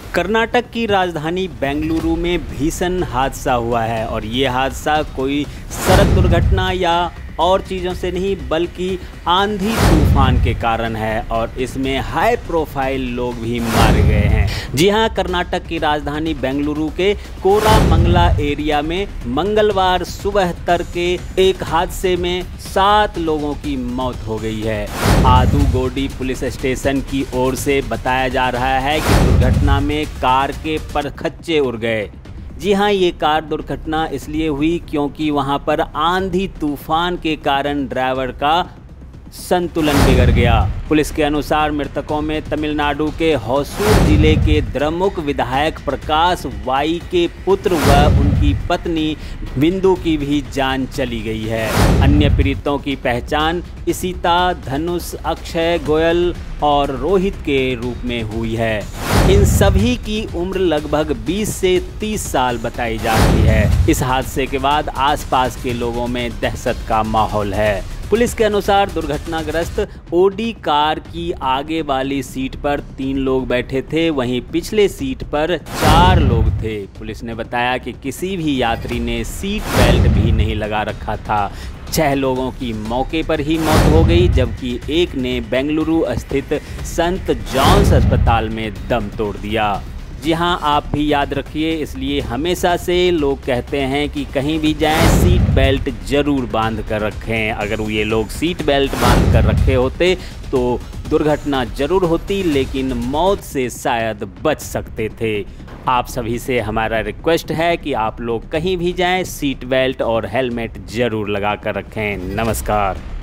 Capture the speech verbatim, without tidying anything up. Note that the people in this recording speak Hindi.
कर्नाटक की राजधानी बेंगलुरु में भीषण हादसा हुआ है और ये हादसा कोई सड़क दुर्घटना या और चीज़ों से नहीं बल्कि आंधी तूफान के कारण है और इसमें हाई प्रोफाइल लोग भी मारे गए हैं। जी हां, कर्नाटक की राजधानी बेंगलुरु के कोरामंगला एरिया में मंगलवार सुबह तड़के एक हादसे में सात लोगों की मौत हो गई है। आदुगोडी पुलिस स्टेशन की ओर से बताया जा रहा है कि दुर्घटना में कार के परखच्चे उड़ गए। जी हाँ, ये कार दुर्घटना इसलिए हुई क्योंकि वहाँ पर आंधी तूफान के कारण ड्राइवर का संतुलन बिगड़ गया। पुलिस के अनुसार मृतकों में तमिलनाडु के होसूर जिले के द्रमुक विधायक प्रकाश वाई के पुत्र व उनकी पत्नी बिंदु की भी जान चली गई है। अन्य पीड़ितों की पहचान इशिता, धनुष, अक्षय, गोयल और रोहित के रूप में हुई है। इन सभी की उम्र लगभग बीस से तीस साल बताई जा रही है। इस हादसे के बाद आसपास के लोगों में दहशत का माहौल है। पुलिस के अनुसार दुर्घटनाग्रस्त ओडी कार की आगे वाली सीट पर तीन लोग बैठे थे, वहीं पिछले सीट पर चार लोग थे। पुलिस ने बताया कि किसी भी यात्री ने सीट बेल्ट भी नहीं लगा रखा था। छह लोगों की मौके पर ही मौत हो गई, जबकि एक ने बेंगलुरु स्थित संत जॉन्स अस्पताल में दम तोड़ दिया। जी हाँ, आप भी याद रखिए, इसलिए हमेशा से लोग कहते हैं कि कहीं भी जाएं सीट बेल्ट ज़रूर बांध कर रखें। अगर ये लोग सीट बेल्ट बांध कर रखे होते तो दुर्घटना ज़रूर होती, लेकिन मौत से शायद बच सकते थे। आप सभी से हमारा रिक्वेस्ट है कि आप लोग कहीं भी जाएं सीट बेल्ट और हेलमेट ज़रूर लगा कर रखें। नमस्कार।